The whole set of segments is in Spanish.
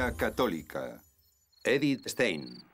familia católica. Edith Stein.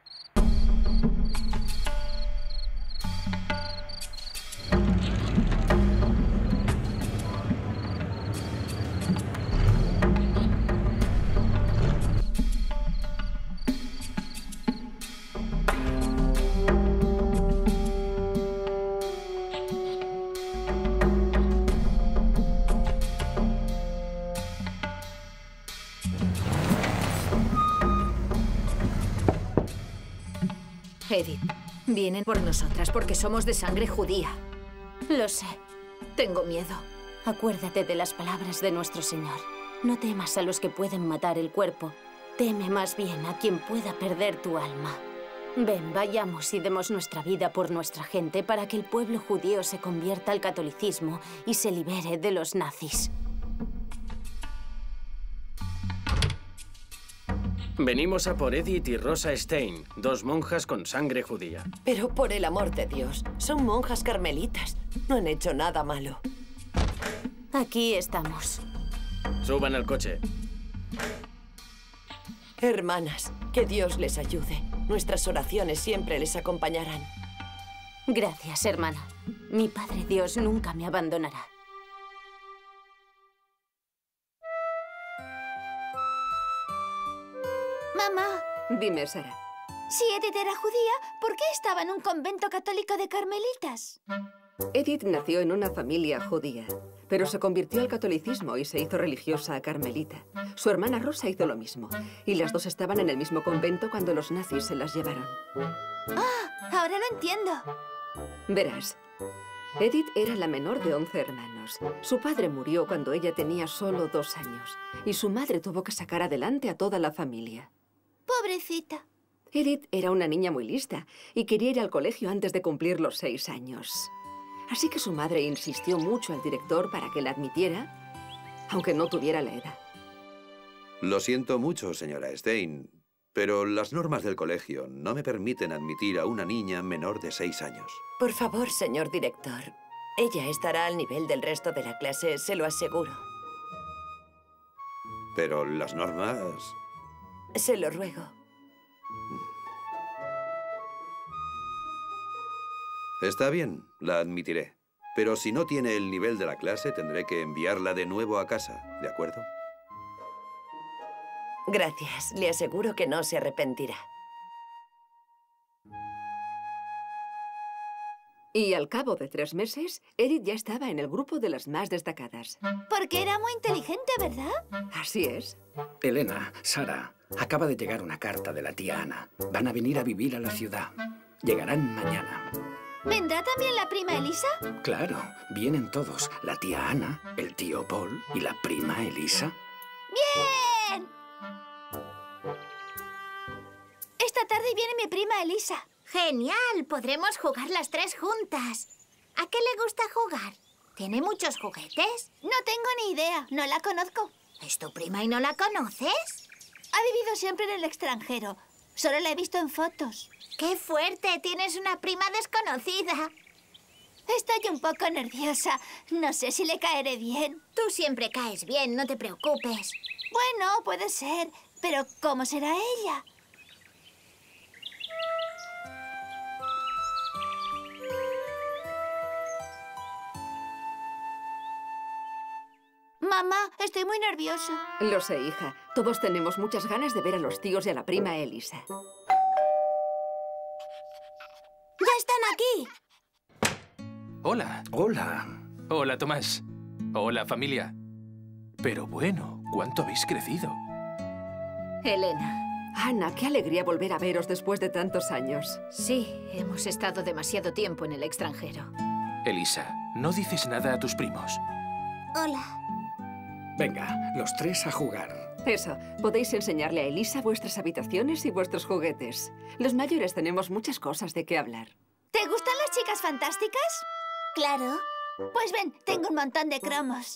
Edith, vienen por nosotras porque somos de sangre judía. Lo sé. Tengo miedo. Acuérdate de las palabras de nuestro Señor. No temas a los que pueden matar el cuerpo. Teme más bien a quien pueda perder tu alma. Ven, vayamos y demos nuestra vida por nuestra gente para que el pueblo judío se convierta al catolicismo y se libere de los nazis. Venimos a por Edith y Rosa Stein, dos monjas con sangre judía. Pero por el amor de Dios, son monjas carmelitas. No han hecho nada malo. Aquí estamos. Suban al coche. Hermanas, que Dios les ayude. Nuestras oraciones siempre les acompañarán. Gracias, hermana. Mi Padre Dios nunca me abandonará. Mamá, Dime, Sara. si Edith era judía, ¿por qué estaba en un convento católico de carmelitas? Edith nació en una familia judía, pero se convirtió al catolicismo y se hizo religiosa carmelita. Su hermana Rosa hizo lo mismo, y las dos estaban en el mismo convento cuando los nazis se las llevaron. Ah, ahora lo entiendo. Verás, Edith era la menor de 11 hermanos. Su padre murió cuando ella tenía solo 2 años, y su madre tuvo que sacar adelante a toda la familia. Pobrecita. Edith era una niña muy lista y quería ir al colegio antes de cumplir los 6 años. Así que su madre insistió mucho al director para que la admitiera, aunque no tuviera la edad. Lo siento mucho, señora Stein, pero las normas del colegio no me permiten admitir a una niña menor de 6 años. Por favor, señor director. Ella estará al nivel del resto de la clase, se lo aseguro. Pero las normas... Se lo ruego. Está bien, la admitiré. Pero si no tiene el nivel de la clase, tendré que enviarla de nuevo a casa, ¿de acuerdo? Gracias. Le aseguro que no se arrepentirá. Y al cabo de 3 meses, Edith ya estaba en el grupo de las más destacadas. Porque era muy inteligente, ¿verdad? Así es. Elena, Sara, acaba de llegar una carta de la tía Ana. Van a venir a vivir a la ciudad. Llegarán mañana. ¿Vendrá también la prima Elisa? Claro, vienen todos. La tía Ana, el tío Paul y la prima Elisa. ¡Bien! Esta tarde viene mi prima Elisa. ¡Genial! Podremos jugar las 3 juntas. ¿A qué le gusta jugar? ¿Tiene muchos juguetes? No tengo ni idea, no la conozco. ¿Es tu prima y no la conoces? Ha vivido siempre en el extranjero. Solo la he visto en fotos. ¡Qué fuerte! Tienes una prima desconocida. Estoy un poco nerviosa. No sé si le caeré bien. Tú siempre caes bien, no te preocupes. Bueno, puede ser. Pero ¿cómo será ella? Mamá, estoy muy nerviosa. Lo sé, hija. Todos tenemos muchas ganas de ver a los tíos y a la prima Elisa. ¡Ya están aquí! Hola. Hola. Hola, Tomás. Hola, familia. Pero bueno, ¿cuánto habéis crecido? Elena. Ana, qué alegría volver a veros después de tantos años. Sí, hemos estado demasiado tiempo en el extranjero. Elisa, ¿no dices nada a tus primos? Hola. Venga, los 3 a jugar. Eso, podéis enseñarle a Elisa vuestras habitaciones y vuestros juguetes. Los mayores tenemos muchas cosas de qué hablar. ¿Te gustan las chicas fantásticas? Claro. Pues ven, tengo un montón de cromos.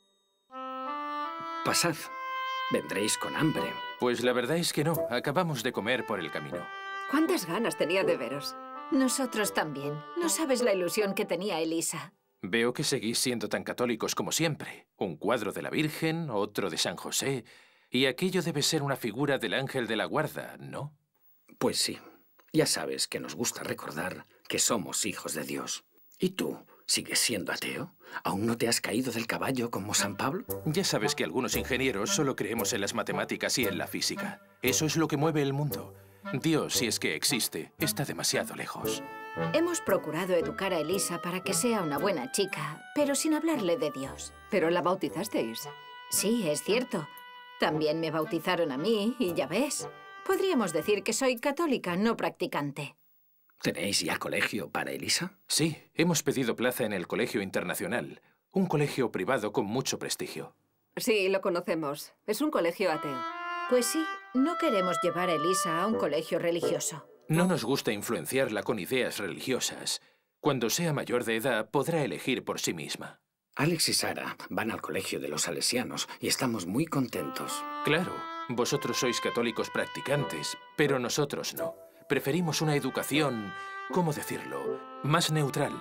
Pasad. Vendréis con hambre. Pues la verdad es que no. Acabamos de comer por el camino. ¿Cuántas ganas tenía de veros? Nosotros también. No sabes la ilusión que tenía Elisa. Veo que seguís siendo tan católicos como siempre. Un cuadro de la Virgen, otro de San José. Y aquello debe ser una figura del ángel de la guarda, ¿no? Pues sí. Ya sabes que nos gusta recordar que somos hijos de Dios. ¿Y tú? ¿Sigues siendo ateo? ¿Aún no te has caído del caballo como San Pablo? Ya sabes que algunos ingenieros solo creemos en las matemáticas y en la física. Eso es lo que mueve el mundo. Dios, si es que existe, está demasiado lejos. Hemos procurado educar a Elisa para que sea una buena chica, pero sin hablarle de Dios. Pero la bautizasteis. Sí, es cierto. También me bautizaron a mí, y ya ves. Podríamos decir que soy católica, no practicante. ¿Tenéis ya colegio para Elisa? Sí, hemos pedido plaza en el Colegio Internacional, un colegio privado con mucho prestigio. Sí, lo conocemos. Es un colegio ateo. Pues sí, no queremos llevar a Elisa a un colegio religioso. No nos gusta influenciarla con ideas religiosas. Cuando sea mayor de edad, podrá elegir por sí misma. Alex y Sara van al colegio de los salesianos y estamos muy contentos. Claro, vosotros sois católicos practicantes, pero nosotros no. Preferimos una educación, ¿cómo decirlo?, más neutral.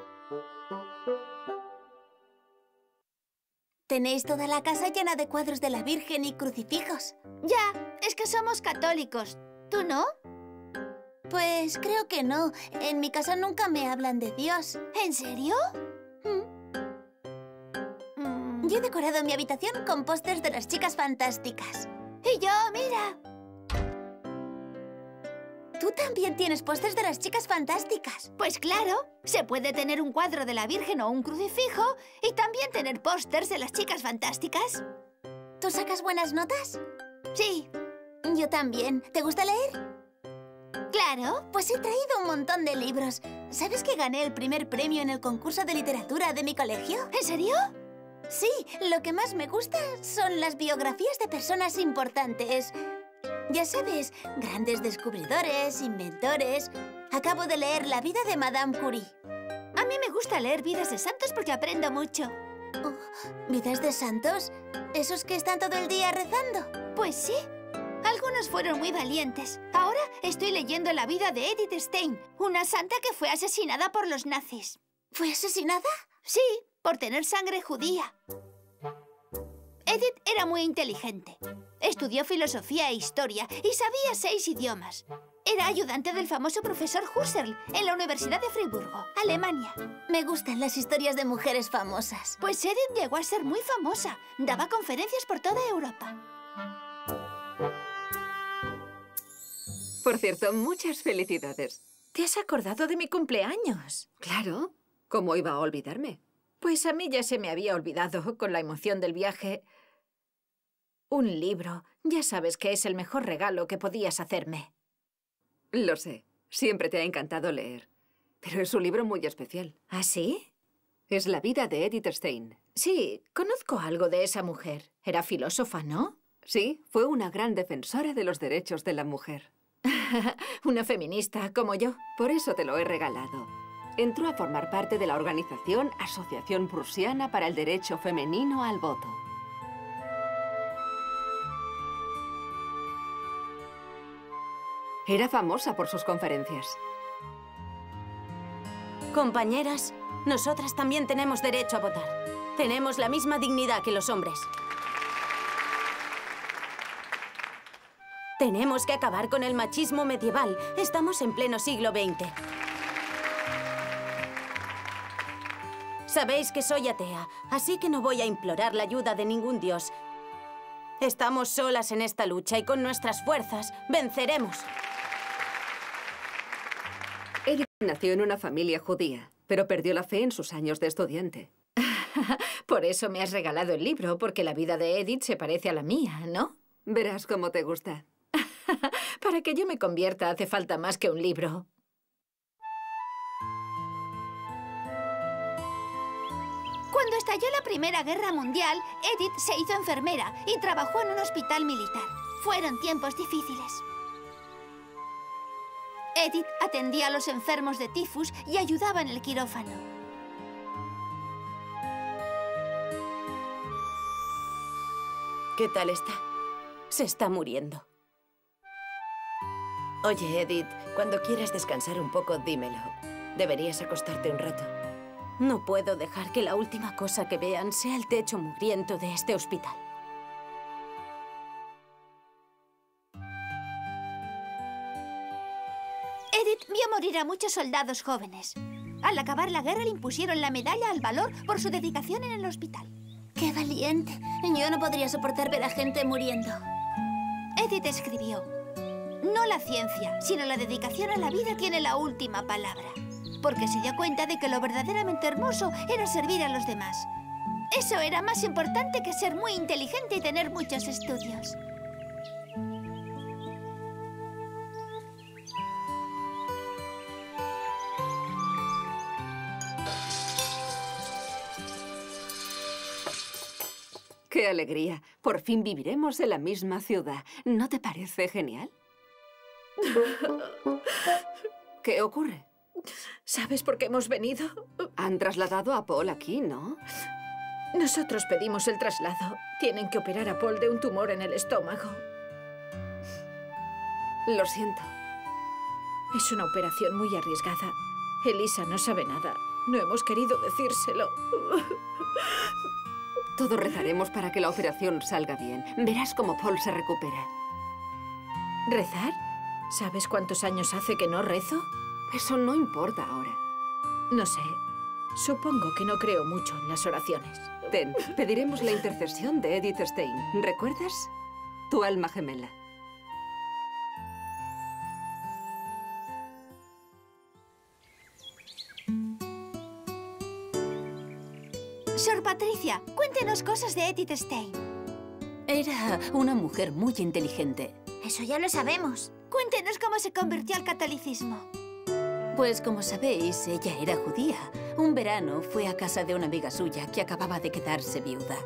Tenéis toda la casa llena de cuadros de la Virgen y crucifijos. Ya, es que somos católicos. ¿Tú no? Pues creo que no. En mi casa nunca me hablan de Dios. ¿En serio? Yo he decorado mi habitación con pósters de las chicas fantásticas. Y yo, mira. ¿Tú también tienes pósters de las chicas fantásticas? Pues claro, se puede tener un cuadro de la Virgen o un crucifijo y también tener pósters de las chicas fantásticas. ¿Tú sacas buenas notas? Sí, yo también. ¿Te gusta leer? Claro, pues he traído un montón de libros. ¿Sabes que gané el primer premio en el concurso de literatura de mi colegio? ¿En serio? Sí, lo que más me gusta son las biografías de personas importantes. Ya sabes, grandes descubridores, inventores. Acabo de leer La vida de Madame Curie. A mí me gusta leer vidas de santos porque aprendo mucho. Oh, ¿vidas de santos? ¿Esos que están todo el día rezando? Pues sí. Algunos fueron muy valientes. Ahora estoy leyendo la vida de Edith Stein, una santa que fue asesinada por los nazis. ¿Fue asesinada? Sí, por tener sangre judía. Edith era muy inteligente. Estudió filosofía e historia y sabía 6 idiomas. Era ayudante del famoso profesor Husserl en la Universidad de Friburgo, Alemania. Me gustan las historias de mujeres famosas. Pues Edith llegó a ser muy famosa. Daba conferencias por toda Europa. Por cierto, muchas felicidades. ¿Te has acordado de mi cumpleaños? Claro. ¿Cómo iba a olvidarme? Pues a mí ya se me había olvidado con la emoción del viaje. Un libro. Ya sabes que es el mejor regalo que podías hacerme. Lo sé. Siempre te ha encantado leer. Pero es un libro muy especial. ¿Ah, sí? Es la vida de Edith Stein. Sí, conozco algo de esa mujer. Era filósofa, ¿no? Sí, fue una gran defensora de los derechos de la mujer. Una feminista como yo. Por eso te lo he regalado. Entró a formar parte de la organización Asociación Prusiana para el Derecho Femenino al Voto. Era famosa por sus conferencias. Compañeras, nosotras también tenemos derecho a votar. Tenemos la misma dignidad que los hombres. Tenemos que acabar con el machismo medieval. Estamos en pleno siglo XX. Sabéis que soy atea, así que no voy a implorar la ayuda de ningún dios. Estamos solas en esta lucha y con nuestras fuerzas venceremos. Edith nació en una familia judía, pero perdió la fe en sus años de estudiante. Por eso me has regalado el libro, porque la vida de Edith se parece a la mía, ¿no? Verás cómo te gusta. Para que yo me convierta hace falta más que un libro. Cuando estalló la Primera Guerra Mundial, Edith se hizo enfermera y trabajó en un hospital militar. Fueron tiempos difíciles. Edith atendía a los enfermos de tifus y ayudaba en el quirófano. ¿Qué tal está? Se está muriendo. Oye, Edith, cuando quieras descansar un poco, dímelo. Deberías acostarte un rato. No puedo dejar que la última cosa que vean sea el techo mugriento de este hospital. morir a muchos soldados jóvenes. Al acabar la guerra le impusieron la medalla al valor por su dedicación en el hospital. ¡Qué valiente! Yo no podría soportar ver a gente muriendo. Edith escribió: no la ciencia, sino la dedicación a la vida tiene la última palabra. Porque se dio cuenta de que lo verdaderamente hermoso era servir a los demás. Eso era más importante que ser muy inteligente y tener muchos estudios. ¡Qué alegría! Por fin viviremos en la misma ciudad. ¿No te parece genial? ¿Qué ocurre? ¿Sabes por qué hemos venido? Han trasladado a Paul aquí, ¿no? Nosotros pedimos el traslado. Tienen que operar a Paul de un tumor en el estómago. Lo siento. Es una operación muy arriesgada. Elisa no sabe nada. No hemos querido decírselo. Todos rezaremos para que la operación salga bien. Verás cómo Paul se recupera. ¿Rezar? ¿Sabes cuántos años hace que no rezo? Eso no importa ahora. No sé. Supongo que no creo mucho en las oraciones. Ten, pediremos la intercesión de Edith Stein. ¿Recuerdas? Tu alma gemela. Sor Patricia, cuéntenos cosas de Edith Stein. Era una mujer muy inteligente. Eso ya lo sabemos. Cuéntenos cómo se convirtió al catolicismo. Pues como sabéis, ella era judía. Un verano fue a casa de una amiga suya que acababa de quedarse viuda.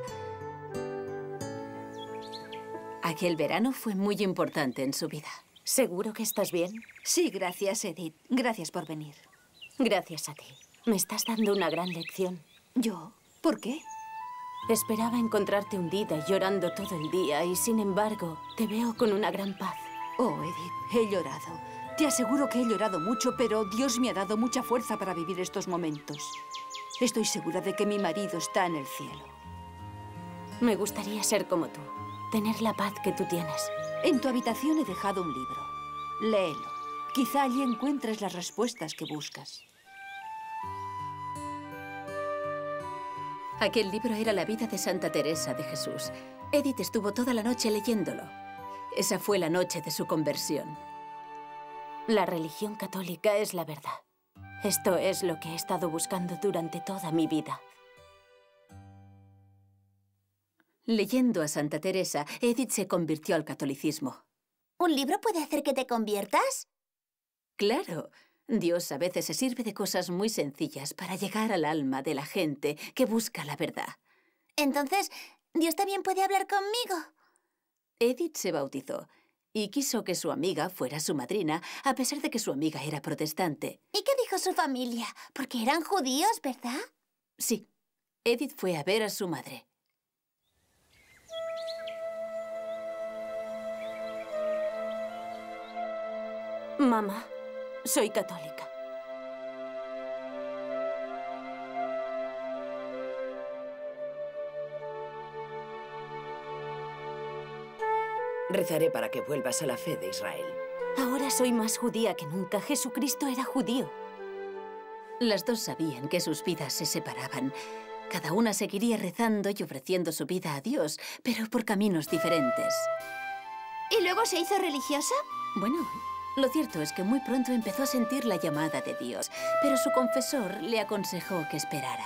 Aquel verano fue muy importante en su vida. ¿Seguro que estás bien? Sí, gracias, Edith. Gracias por venir. Gracias a ti. Me estás dando una gran lección. ¿Yo? ¿Por qué? Esperaba encontrarte hundida y llorando todo el día y, sin embargo, te veo con una gran paz. Oh, Edith, he llorado. Te aseguro que he llorado mucho, pero Dios me ha dado mucha fuerza para vivir estos momentos. Estoy segura de que mi marido está en el cielo. Me gustaría ser como tú, tener la paz que tú tienes. En tu habitación he dejado un libro. Léelo. Quizá allí encuentres las respuestas que buscas. Aquel libro era la vida de Santa Teresa de Jesús. Edith estuvo toda la noche leyéndolo. Esa fue la noche de su conversión. La religión católica es la verdad. Esto es lo que he estado buscando durante toda mi vida. Leyendo a Santa Teresa, Edith se convirtió al catolicismo. ¿Un libro puede hacer que te conviertas? Claro. Dios a veces se sirve de cosas muy sencillas para llegar al alma de la gente que busca la verdad. Entonces, ¿Dios también puede hablar conmigo? Edith se bautizó y quiso que su amiga fuera su madrina, a pesar de que su amiga era protestante. ¿Y qué dijo su familia? Porque eran judíos, ¿verdad? Sí. Edith fue a ver a su madre. Mamá, soy católica. Rezaré para que vuelvas a la fe de Israel. Ahora soy más judía que nunca. Jesucristo era judío. Las dos sabían que sus vidas se separaban. Cada una seguiría rezando y ofreciendo su vida a Dios, pero por caminos diferentes. ¿Y luego se hizo religiosa? Bueno, lo cierto es que muy pronto empezó a sentir la llamada de Dios, pero su confesor le aconsejó que esperara.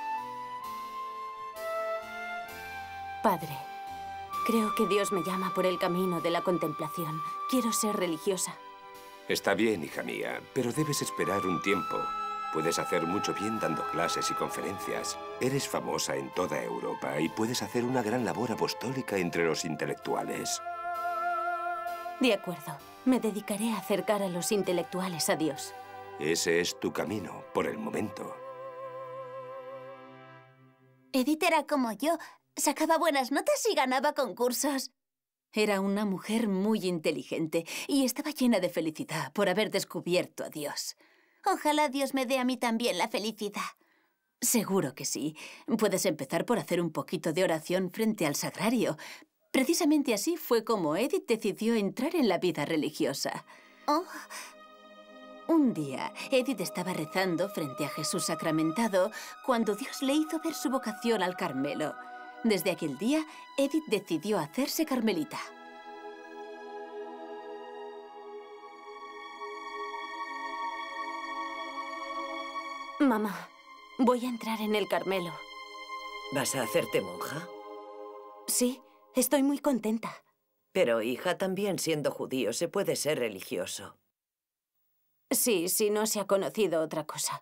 Padre, creo que Dios me llama por el camino de la contemplación. Quiero ser religiosa. Está bien, hija mía, pero debes esperar un tiempo. Puedes hacer mucho bien dando clases y conferencias. Eres famosa en toda Europa y puedes hacer una gran labor apostólica entre los intelectuales. De acuerdo. Me dedicaré a acercar a los intelectuales a Dios. Ese es tu camino, por el momento. Edith era como yo. Sacaba buenas notas y ganaba concursos. Era una mujer muy inteligente y estaba llena de felicidad por haber descubierto a Dios. Ojalá Dios me dé a mí también la felicidad. Seguro que sí. Puedes empezar por hacer un poquito de oración frente al sagrario. Precisamente así fue como Edith decidió entrar en la vida religiosa. Oh. Un día, Edith estaba rezando frente a Jesús sacramentado cuando Dios le hizo ver su vocación al Carmelo. Desde aquel día, Edith decidió hacerse carmelita. Mamá, voy a entrar en el Carmelo. ¿Vas a hacerte monja? Sí, estoy muy contenta. Pero, hija, también siendo judío se puede ser religioso. Sí, si no se ha conocido otra cosa.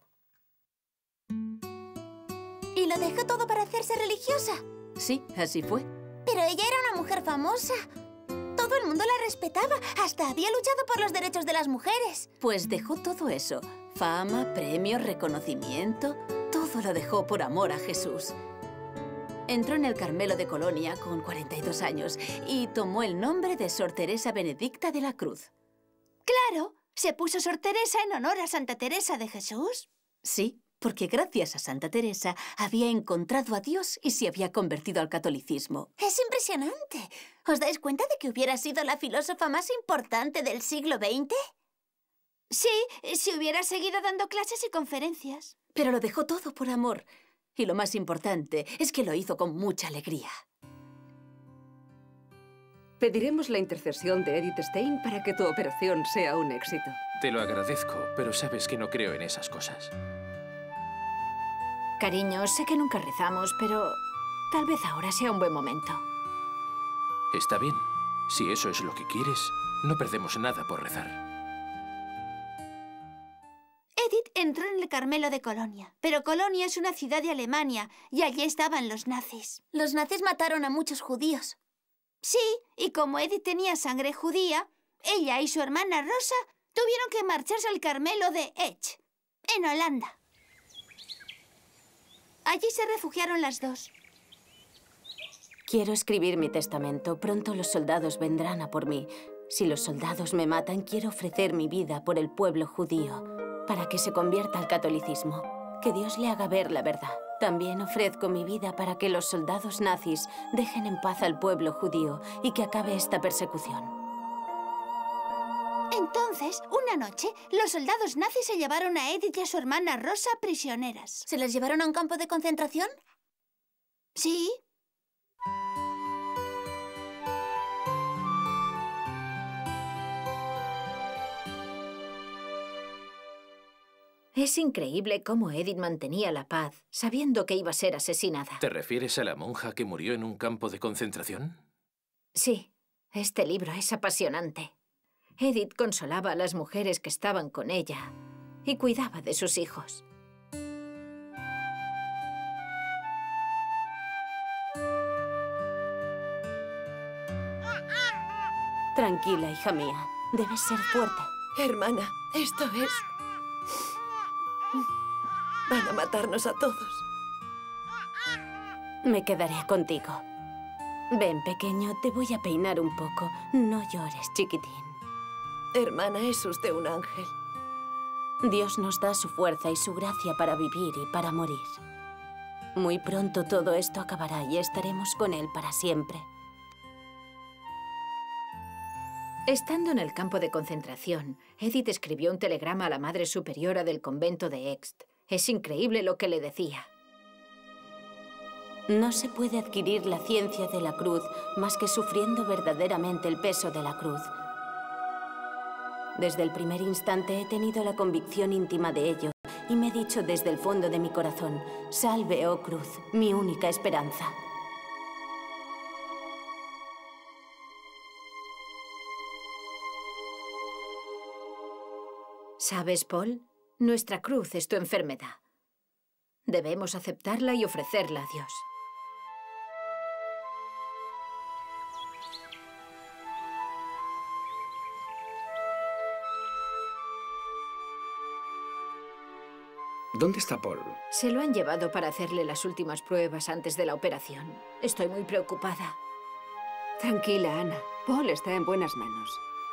¿Y lo dejó todo para hacerse religiosa? Sí, así fue. Pero ella era una mujer famosa. Todo el mundo la respetaba. Hasta había luchado por los derechos de las mujeres. Pues dejó todo eso. Fama, premios, reconocimiento. Todo lo dejó por amor a Jesús. Entró en el Carmelo de Colonia con 42 años y tomó el nombre de Sor Teresa Benedicta de la Cruz. ¡Claro! ¿Se puso Sor Teresa en honor a Santa Teresa de Jesús? Sí, porque gracias a Santa Teresa había encontrado a Dios y se había convertido al catolicismo. ¡Es impresionante! ¿Os dais cuenta de que hubiera sido la filósofa más importante del siglo XX? Sí, si hubiera seguido dando clases y conferencias. Pero lo dejó todo por amor. Y lo más importante es que lo hizo con mucha alegría. Pediremos la intercesión de Edith Stein para que tu operación sea un éxito. Te lo agradezco, pero sabes que no creo en esas cosas. Cariño, sé que nunca rezamos, pero tal vez ahora sea un buen momento. Está bien. Si eso es lo que quieres, no perdemos nada por rezar. Edith entró en el Carmelo de Colonia, pero Colonia es una ciudad de Alemania y allí estaban los nazis. Los nazis mataron a muchos judíos. Sí, y como Edith tenía sangre judía, ella y su hermana Rosa tuvieron que marcharse al Carmelo de Ech, en Holanda. Allí se refugiaron las dos. Quiero escribir mi testamento. Pronto los soldados vendrán a por mí. Si los soldados me matan, quiero ofrecer mi vida por el pueblo judío para que se convierta al catolicismo. Que Dios le haga ver la verdad. También ofrezco mi vida para que los soldados nazis dejen en paz al pueblo judío y que acabe esta persecución. Entonces, una noche, los soldados nazis se llevaron a Edith y a su hermana Rosa prisioneras. ¿Se las llevaron a un campo de concentración? Sí. Es increíble cómo Edith mantenía la paz, sabiendo que iba a ser asesinada. ¿Te refieres a la monja que murió en un campo de concentración? Sí, este libro es apasionante. Edith consolaba a las mujeres que estaban con ella y cuidaba de sus hijos. Tranquila, hija mía. Debes ser fuerte. Hermana, esto es... Van a matarnos a todos. Me quedaré contigo. Ven, pequeño, te voy a peinar un poco. No llores, chiquitín. Hermana, es usted un ángel. Dios nos da su fuerza y su gracia para vivir y para morir. Muy pronto todo esto acabará y estaremos con Él para siempre. Estando en el campo de concentración, Edith escribió un telegrama a la Madre Superiora del convento de Ext. Es increíble lo que le decía. No se puede adquirir la ciencia de la cruz más que sufriendo verdaderamente el peso de la cruz. Desde el primer instante he tenido la convicción íntima de ello y me he dicho desde el fondo de mi corazón, salve, oh cruz, mi única esperanza. ¿Sabes, Paul? Nuestra cruz es tu enfermedad. Debemos aceptarla y ofrecerla a Dios. ¿Dónde está Paul? Se lo han llevado para hacerle las últimas pruebas antes de la operación. Estoy muy preocupada. Tranquila, Ana. Paul está en buenas manos.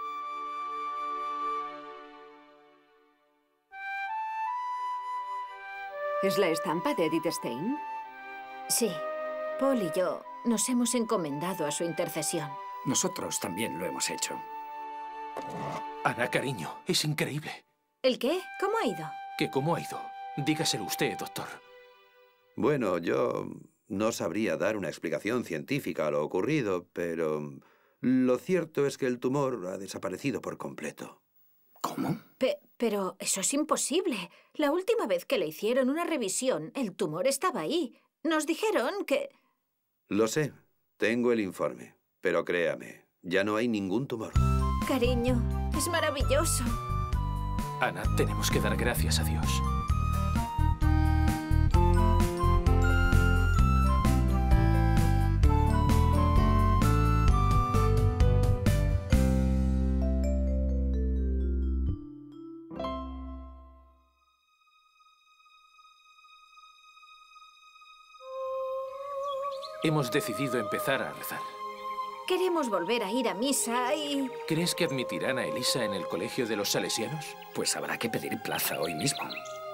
¿Es la estampa de Edith Stein? Sí. Paul y yo nos hemos encomendado a su intercesión. Nosotros también lo hemos hecho. Ana, cariño, es increíble. ¿El qué? ¿Cómo ha ido? ¿Qué cómo ha ido? Dígaselo usted, doctor. Bueno, yo no sabría dar una explicación científica a lo ocurrido, pero lo cierto es que el tumor ha desaparecido por completo. ¿Cómo? Pero eso es imposible. La última vez que le hicieron una revisión, el tumor estaba ahí. Nos dijeron que... Lo sé, tengo el informe, pero créame, ya no hay ningún tumor. Cariño, es maravilloso. Ana, tenemos que dar gracias a Dios. Hemos decidido empezar a rezar. Queremos volver a ir a misa y... ¿Crees que admitirán a Elisa en el colegio de los salesianos? Pues habrá que pedir plaza hoy mismo.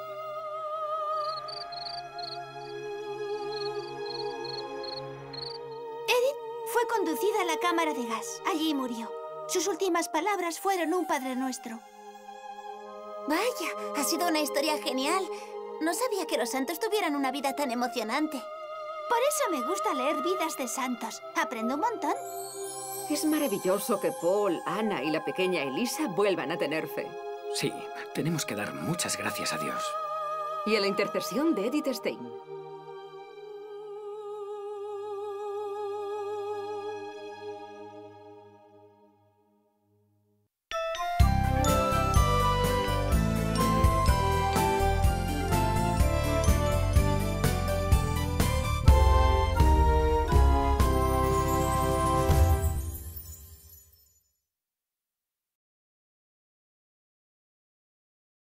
Edith fue conducida a la cámara de gas. Allí murió. Sus últimas palabras fueron un Padre Nuestro. Vaya, ha sido una historia genial. No sabía que los santos tuvieran una vida tan emocionante. Por eso me gusta leer vidas de santos. Aprendo un montón. Es maravilloso que Paul, Ana y la pequeña Elisa vuelvan a tener fe. Sí, tenemos que dar muchas gracias a Dios. Y a la intercesión de Edith Stein.